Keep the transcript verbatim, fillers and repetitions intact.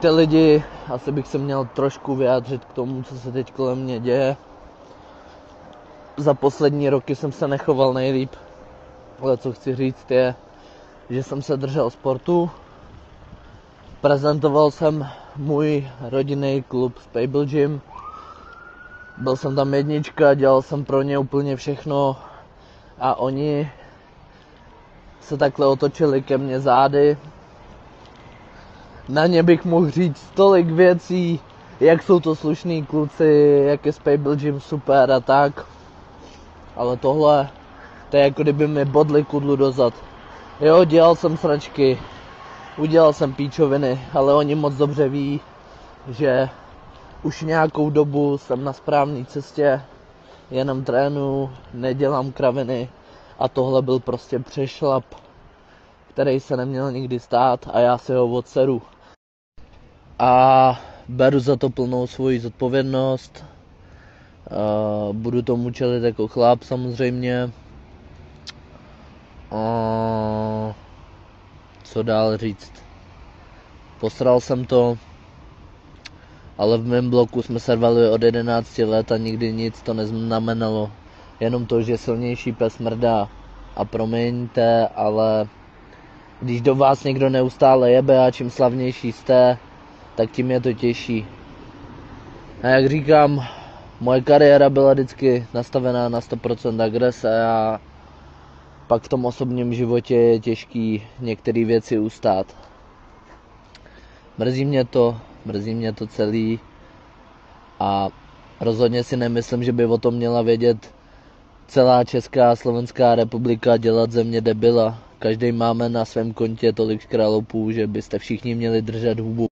ty lidi, asi bych se měl trošku vyjádřit k tomu, co se teď kolem mě děje. Za poslední roky jsem se nechoval nejlíp, ale co chci říct je, že jsem se držel sportu. Prezentoval jsem můj rodinný klub Spable Gym. Byl jsem tam jednička, dělal jsem pro ně úplně všechno a oni se takhle otočili ke mně zády. Na ně bych mohl říct tolik věcí, jak jsou to slušní kluci, jak je Spable Gym super a tak. Ale tohle, to je jako kdyby mi bodli kudlu dozad. Jo, dělal jsem sračky, udělal jsem píčoviny, ale oni moc dobře ví, že už nějakou dobu jsem na správné cestě, jenom trénu, nedělám kraviny a tohle byl prostě přešlap, který se neměl nikdy stát a já si ho odseru. A beru za to plnou svoji zodpovědnost, uh, budu tomu čelit jako chlap samozřejmě. Uh, co dál říct? Posral jsem to, ale v mém bloku jsme se rvali od jedenácti let a nikdy nic to neznamenalo. Jenom to, že silnější pes mrdá. A promiňte, ale když do vás někdo neustále jebe a čím slavnější jste, tak tím je to těžší. A jak říkám, moje kariéra byla vždycky nastavená na sto procent agrese a pak v tom osobním životě je těžký některé věci ustát. Mrzí mě to, mrzí mě to celý a rozhodně si nemyslím, že by o tom měla vědět celá Česká a Slovenská republika, dělat ze mě debila. Každý máme na svém kontě tolik škralopů, že byste všichni měli držet hubu.